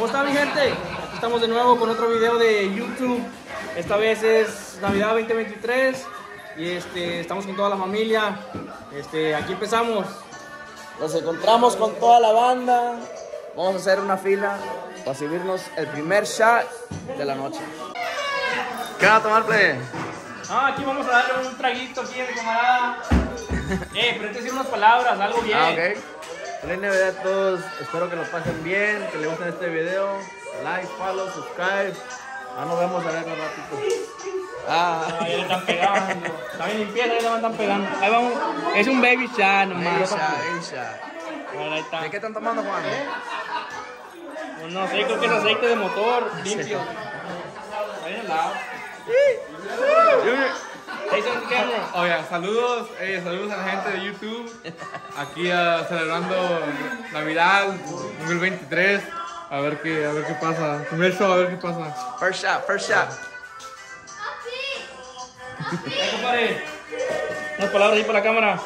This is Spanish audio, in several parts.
¿Cómo está mi gente? Aquí estamos de nuevo con otro video de YouTube. Esta vez es Navidad 2023 y estamos con toda la familia. Aquí empezamos. Nos encontramos con toda la banda. Vamos a hacer una fila para servirnos el primer shot de la noche. ¿Qué van a tomar, plebe? Aquí vamos a darle un traguito aquí a mi camarada. Pero hay que decir unas palabras, algo bien. Ok. Feliz Navidad a todos. Espero que lo pasen bien, que les guste este video. Like, follow, subscribe. Nos vemos a ver un ratito. Ya le están pegando. Está bien limpieza, ya le están pegando. Ahí vamos. Es un baby shot nomás. Baby shot. Ahí está. ¿De qué están tomando, Juan? Pues no sé, creo que es aceite de motor limpio. Ahí en el lado. Oye, saludos a la gente de YouTube. Aquí celebrando Navidad 2023. A ver qué pasa. Primer show, a ver qué pasa. First shot. Compadre, unas palabras ahí para la cámara.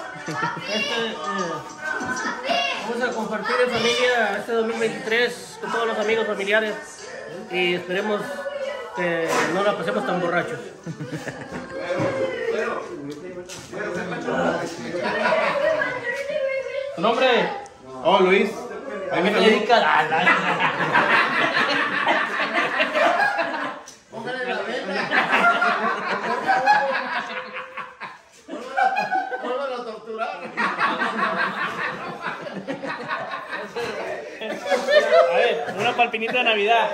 Vamos a compartir en familia este 2023 con todos los amigos familiares y esperemos que no la pasemos tan borrachos. ¿Tu nombre? Oh, Luis. ¿A qué te dedicas? A ver, una palpinita de Navidad.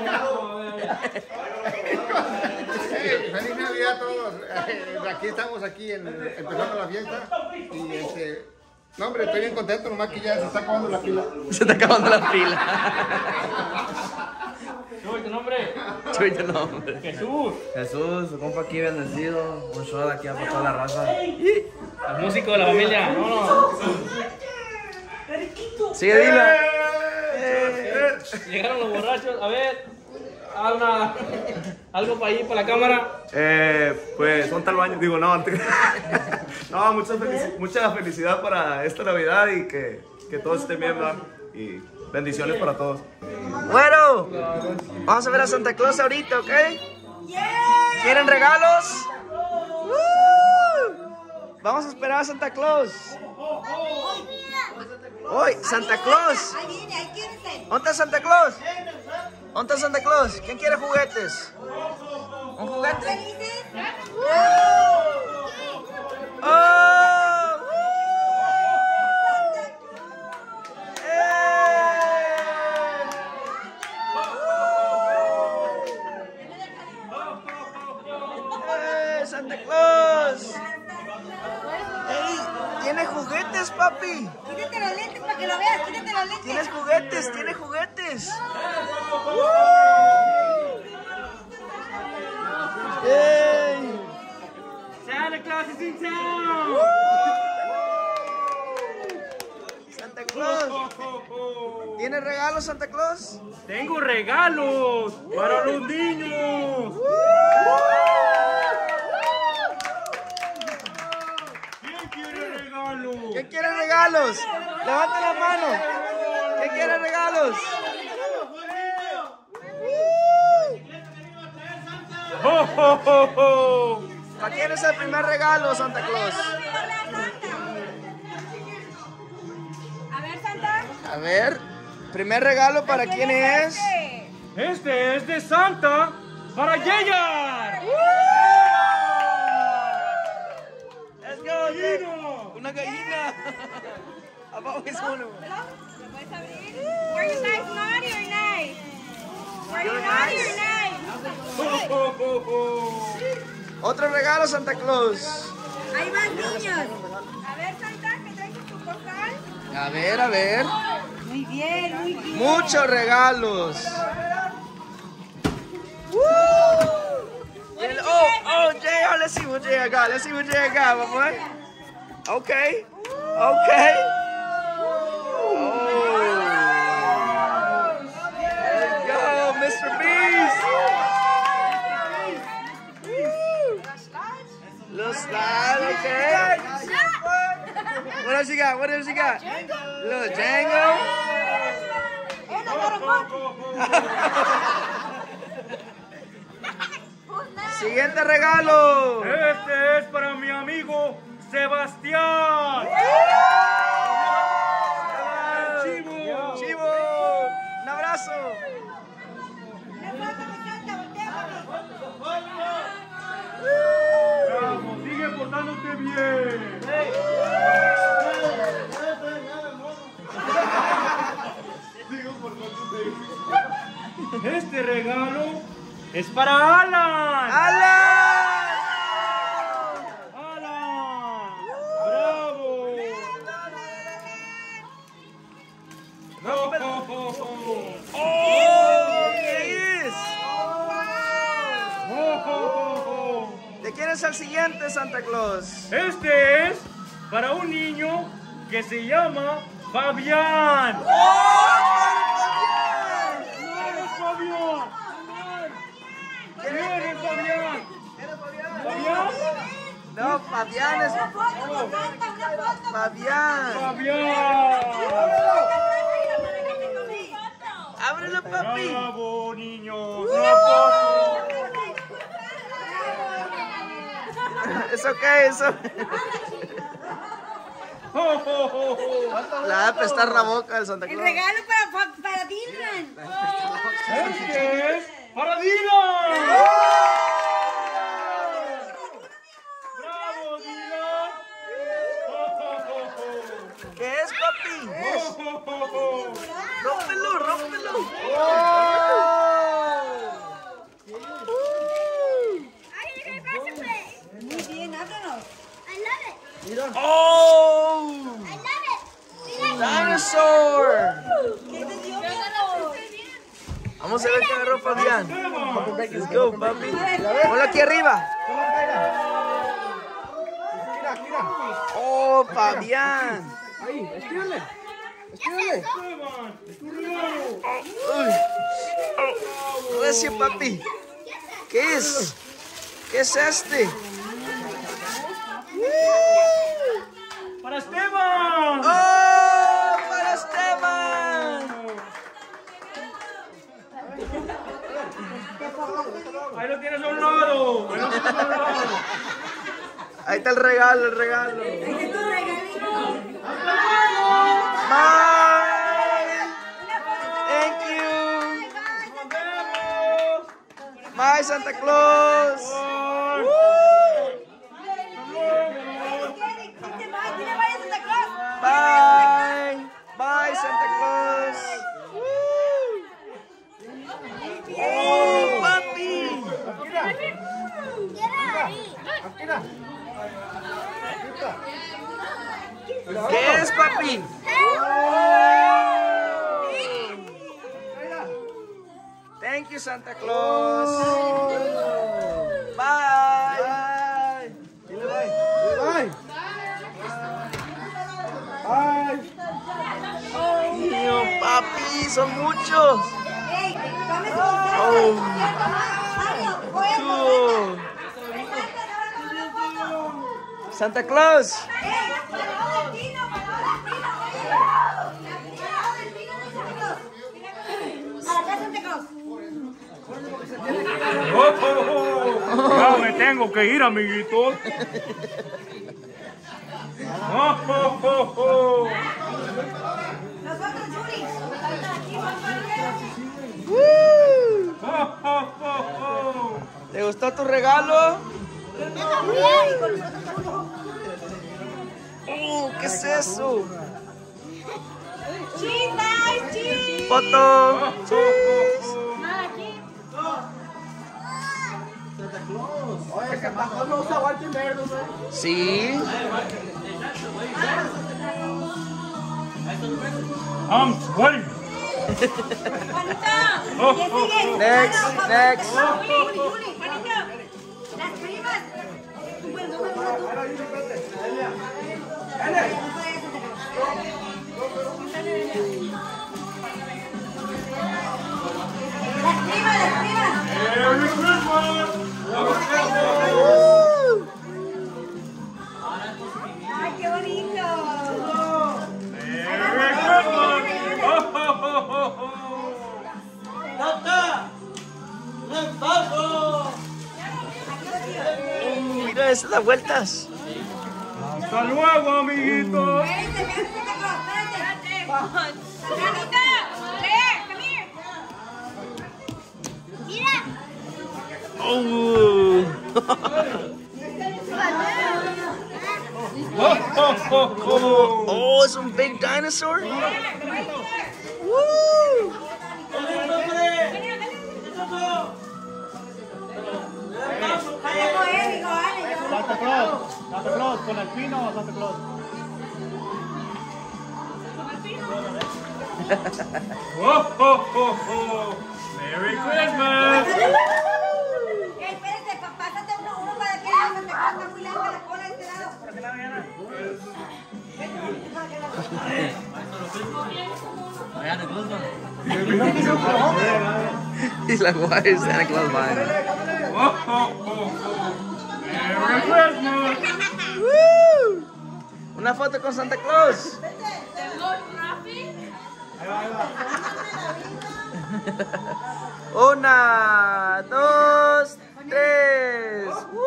Feliz Navidad a todos. Aquí estamos empezando la fiesta y no, hombre, estoy bien contento, nomás que ya se está acabando la fila. Se está acabando la fila. ¿Tu nombre? Tu nombre. Jesús. Jesús, su compa aquí bendecido. Un shot aquí a toda la raza. El músico de la familia. No. Sigue, dila. Llegaron los borrachos. A ver. Algo para ahí, para la cámara. Pues son tal baño, digo, no. No, mucha felicidad para esta Navidad y que todos estén bien, ¿verdad? Y bendiciones para todos. Bueno, vamos a ver a Santa Claus ahorita, ¿ok? ¿Quieren regalos? Vamos a esperar a Santa Claus. Hoy, Santa Claus. ¿Dónde está Santa Claus? ¿Dónde está Santa Claus? ¿Quién quiere juguetes? ¿Un juguete? ¡Oh! ¡Santa Claus! ¡Ey! ¿Tiene juguetes, papi? Quítate los lentes para que lo veas, quítate los lentes. ¿Tienes juguetes? ¿Tiene juguetes? ¡Ey! Santa Claus is in town. Santa Claus. ¿Tiene regalos, Santa Claus? Tengo regalos para los niños. ¿Quién quiere regalos? ¿Quién quiere regalos? Levanta la mano. ¿Quién quiere regalos? ¿Para quién es el primer regalo, Santa Claus? A ver, Santa. A ver, primer regalo para quién es. Este es de Santa para Yeyar. Let's go. Una gallina. Abajo es uno. ¿Lo puedes abrir? Were you guys naughty or nice? Were you naughty or nice? Otro regalo, Santa Claus. Ahí van niños. A ver, Santa, ¿qué traes en tu costal? A ver. Muy bien, muy bien. Muchos regalos. JR, let's see what JR got. Let's see what JR got, my boy. Okay. Oh. Let's go, Mr. Beast. Little slide, okay. What else you got? Little Django. Siguiente regalo. Este es para mi amigo Sebastián. Chivo. Chivo. Un abrazo. Bravo, sigue portándote bien. Este regalo es para Alan. ¡Alan! ¡Alan! ¡Bravo! ¡Oh! ¿Qué es? ¿De quién es el siguiente, Santa Claus? Este es para un niño que se llama Fabián. Fabián. ¿Quién es Fabián? ¿Fabián? No, Fabián es... Fabián. Fabián. ¡Ábrelo, papi! Bravo, niño. ¿Eso qué? ¿Eso? Le va a prestar la boca al Santa El Claus. regalo para Dylan. Este es para Dylan. ¡Bravo, Dylan! ¿Qué es, papi? ¡Rómpelo, rómpelo! Muy bien, ábrenos. ¡Oh! ¡Dinosaur! ¿Qué te dio? Vamos a ver qué agarró Fabián. Let's go, papi. Ponlo aquí arriba. ¡Oh, Fabián! Ahí, escríbele. Uy. Gracias, papi. ¿Qué es? ¿Qué es este? ¡Para Esteban! ¡Oh! ¡Para Esteban! Ahí lo tienes a un lado. Ahí está el regalo, el regalo. Este es tu regalito. Bye. Thank you. Bye, Santa Claus. Bye. Bye, Santa Claus. Oh, papi. ¿Qué es, papi? Thank you, Santa Claus. Bye. Bye. Niño, papi, son muchos. Oh. Santa Claus. Ya me tengo que ir, amiguitos. ¿Te gustó tu regalo? ¿Qué es eso? Foto. Sí. I'm sweating. Next, next. Las primas. Las primas. Merry Christmas. Ay, qué bonito. Merry Christmas. esas las vueltas. Hasta luego, amiguitos. Janita, there, come here. Mira. Oh, it's a big dinosaur. Woo! Santa Claus, con el pino, Santa Claus. Merry Christmas. Espérate, pásate uno para que Santa Claus está muy larga la cola de este lado. He's like, why is Santa Claus behind him? Merry Christmas. Woo! Una foto con Santa Claus. Una, dos, tres.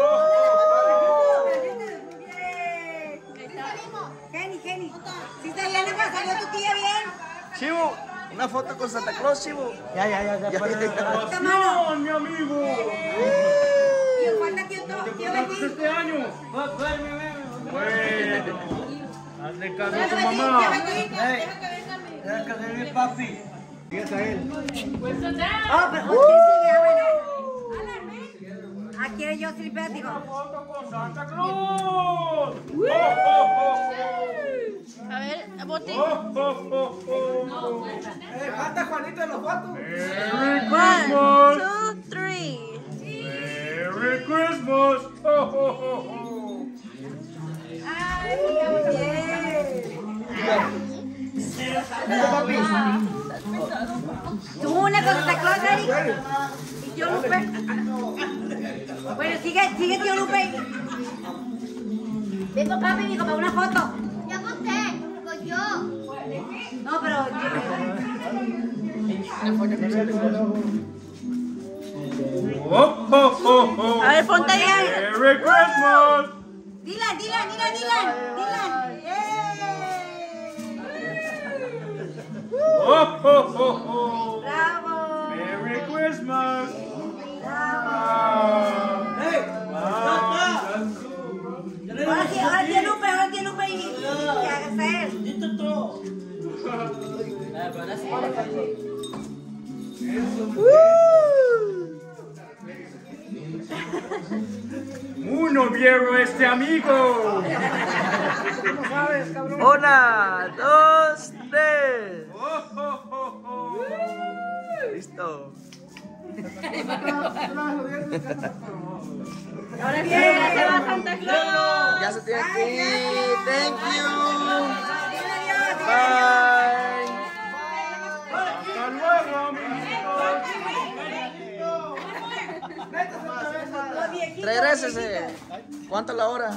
Kenny. ¿Sí está bien? ¿Salió tu tía bien? Chivo, una foto con Santa Claus, Chivo. Ya. Esta mano. Mi amigo. Y falta tío Betín. Este año. Bueno. Hazle caso a tu Tío mamá. Betín. Fíjate a él. Oh, pero ¿quién sigue? Aquí eres yo, simpático. Santa Claus. A ver, botín. Falta Juanito en los fotos. Merry 1, Christmas. 2, 3. Merry Christmas. Tú una con Santa Claus, Eric. Y tío Lupe. Bueno, sigue tío Lupe. Vengo papi, digo, para una foto. Ya conté, pues yo. No, pero... A ver, ponte ahí. Merry Christmas. Dylan. Bravo. Merry Christmas. Ahora tío Lupe y que hagas él. Muy noviero este amigo. Una, dos, tres. Listo. Ahora sí, ya se va Santa Claus. Ya se tiene que ir. Thank you. Adiós. Bye. Hasta luego, amiguitos. Regrésese. ¿Cuánto es la hora?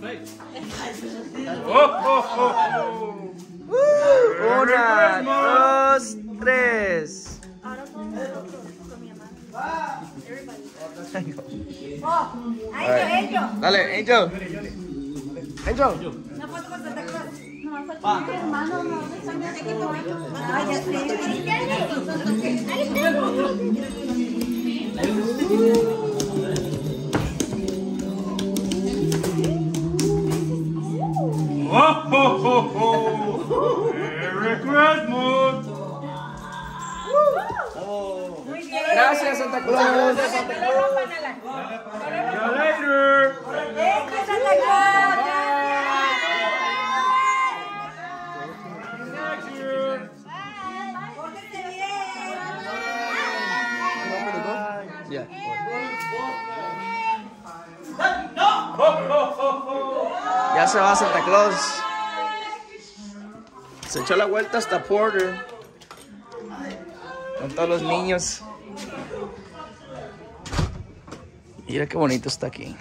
Una, dos, tres. Angel. Dale, Angel. Una foto con Santa Claus. No, falta mi hermano, no, ah, ya Merry Christmas. Muy bien. Gracias, Santa Claus. No rompan a la. See you later. Thank you, Santa Claus. Next year. Pórtense bien. Yeah. Ya se va Santa Claus. Se echó la vuelta hasta Porter con todos los niños. Mira qué bonito está aquí.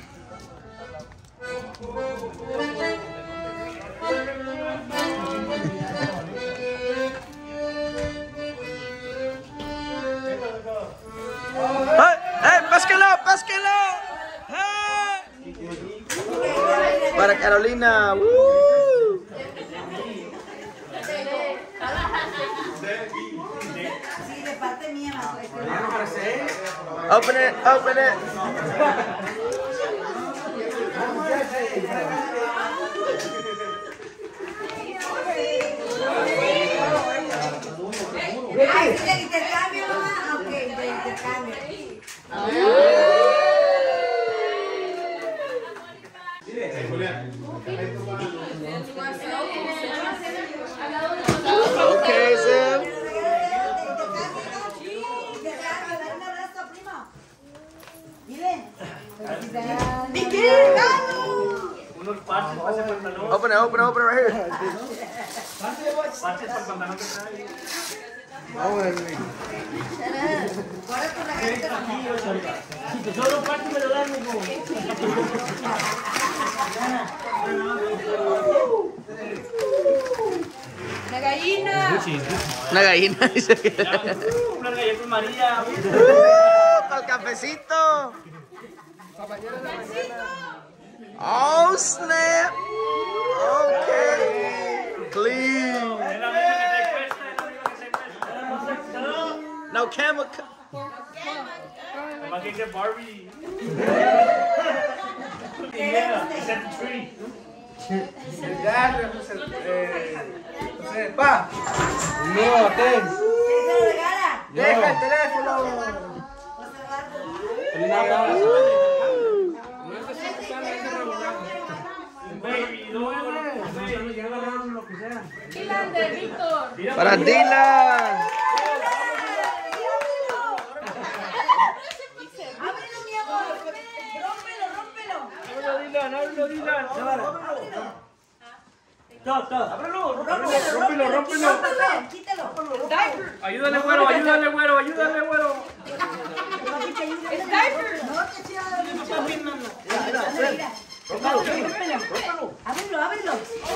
¡Hey! ¡Hey! ¡Pásquelo! ¡Pásquelo! ¡Hey! Carolina. Sí, de parte mía. Open it, open it. Ay, ¿sí del intercambio, mamá? Ok, del intercambio. Okay, Zeb. Unos parches para ese pantalón. Open it right here. Parches para el pantalón que trae. Si solo parches me lo dan, mijo. La gallina. Una gallina, dice que. Una galleta María. Para el cafecito. Oh, snap. Okay. Clean. Es la misma que trae puesta, es la misma que trae puesta. No chemical. Además que dice Barbie. Yeah, except the tree. Pa. No, ten. Deja el teléfono. Feliz Navidad. Baby, no, Dylan de Víctor. Para Dylan. Ábrelo, mi amor. Rómpelo. ábrelo, Dylan. Ábrelo. Rómpelo. Quítalo. Ayúdale, güero. Ábrelo.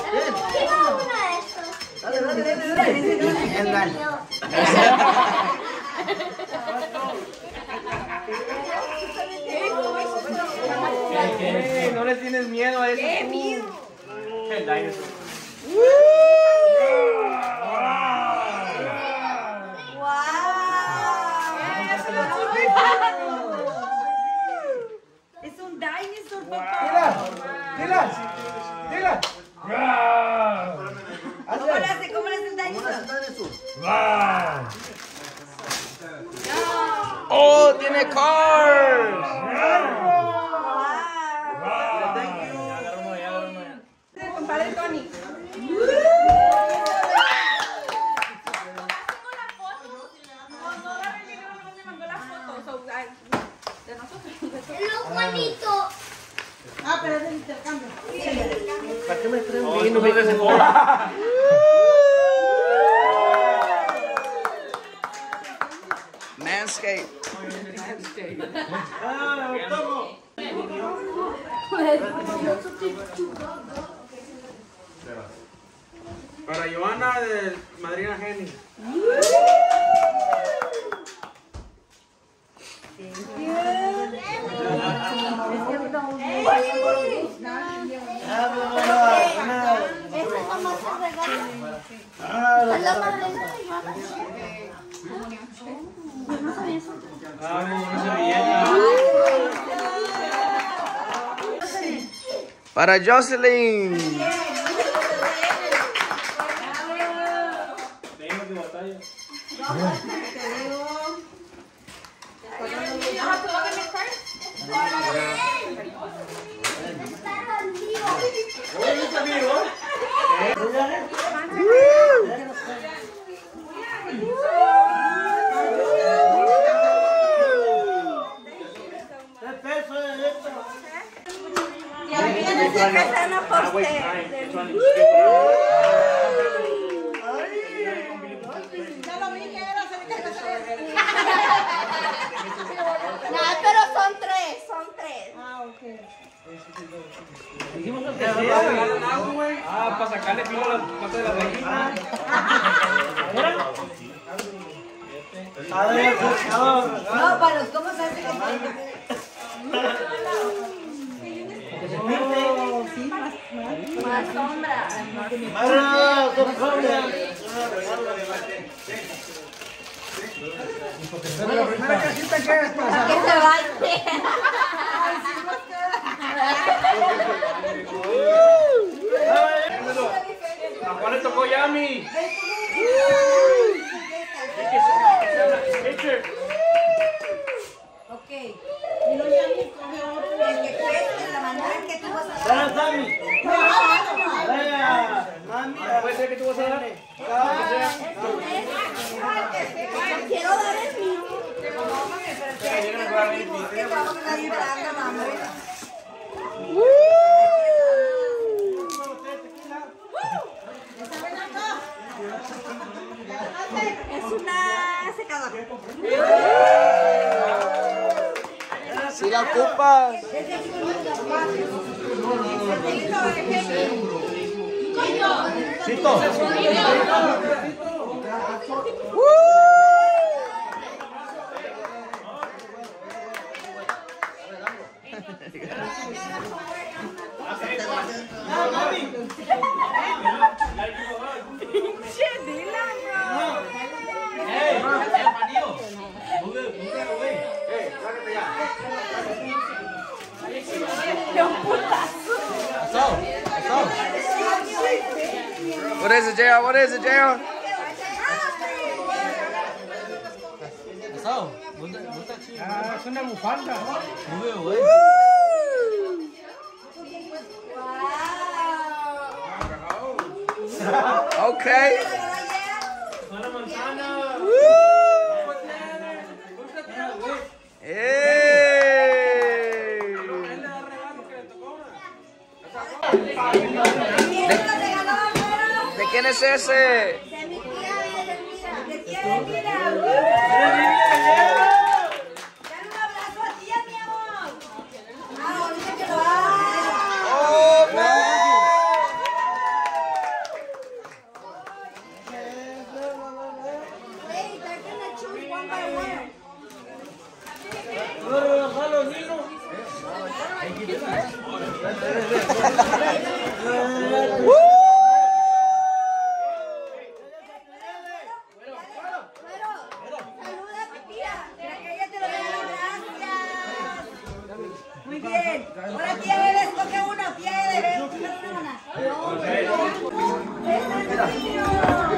No le tienes miedo a eso. ¡Qué miedo! El dinosaur. Es un dinosaur, papá. Dila. ¿Cómo le hace el dinosaur? Oh, tiene cars. Compadre Tony. Juanito. Ah, pero es del intercambio. ¿Para qué me traen vino? Me dicen hola. Manscaped. Para Joana de Madrina Jenny. Para Jocelyn. Pero son tres. Para sacarle filo a las patas de la gallina. No, para los cómo se hace. Pero la primera casita que es para Que se baile. ¿A cuál le tocó Yami? Ok. El que cueste la manera que tú vas a dar. Sammy. ¿Puede ser que tú vas a dar? Quiero dar el mío. Que vamos a esperar, mamá. Es una secadora. Si la ocupas. What is it, JR? What is it, JR? Es una bufanda. Okay. Una manzana. ¿De quién es ese? De mi tía Edelmira. De tía Edelmira. Dale un abrazo a tía, mi amor. Ahorita que lo haga. Oh, man. Wait, they're gonna choose one by one. Saluda a tu tía. Para que ella te lo dé. Gracias. Muy bien. Ahora tía Bebé, escoge uno. Tía Bebé, escoge una. Este es el mío.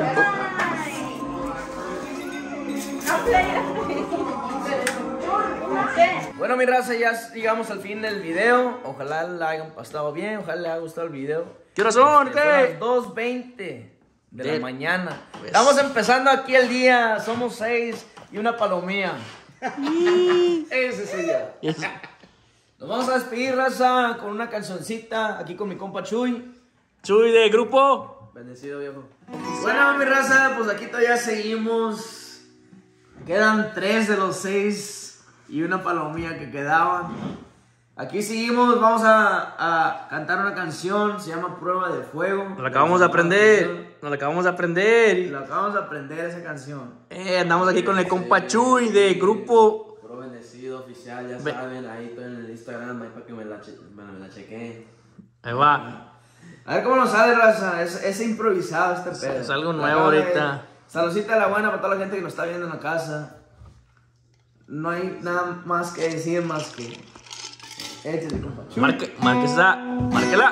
Bueno, mi raza, ya llegamos al fin del video. Ojalá la hayan pasado bien, ojalá les haya gustado el video. ¿Qué horas son? Son las 2:20 de la mañana. Estamos empezando aquí el día, somos 6 y una palomía. Ese sí ya. Nos vamos a despedir, raza, con una cancioncita aquí con mi compa Chuy. Chuy de grupo. Bendecido, viejo. Bueno, mi raza, pues aquí todavía seguimos. Quedan 3 de los 6 y una palomía que quedaban. Aquí seguimos, vamos a cantar una canción, se llama Prueba de Fuego. Nos la acabamos de aprender. Nos la acabamos de aprender. Lo acabamos de aprender esa canción. Andamos aquí con el compa Chuy de grupo. Pro Bendecido Oficial, ya saben, ahí estoy en el Instagram, ahí para que me la chequen. Ahí va. A ver cómo nos sale, raza, es improvisado este pedo. Es algo nuevo ahorita. Saludcita a la buena para toda la gente que nos está viendo en la casa. No hay nada más que decir más que... Échale, compa. Márquela.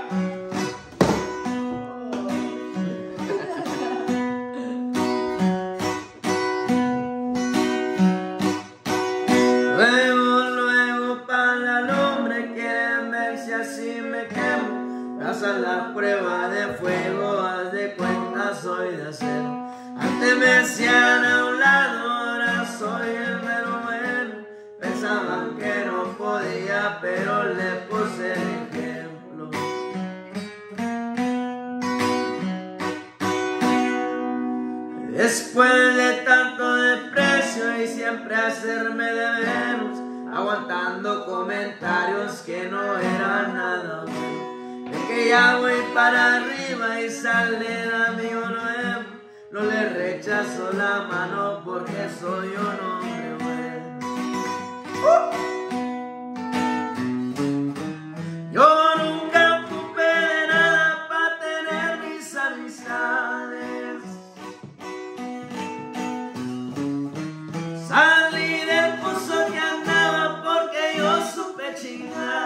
Luego para el hombre quieren ver si así me quemo. Pasa la prueba de fuego, haz de cuenta soy de acero. Antes me hacían a un lado, ahora soy el mero bueno. Pensaban que no podía, pero le puse el ejemplo. Después de tanto desprecio y siempre hacerme de menos, aguantando comentarios que no eran nada bueno. De que ya voy para arriba y sale el amigo nuevo, no le rechazo la mano porque soy un hombre bueno. Yo nunca ocupé de nada para tener mis amistades. chingada.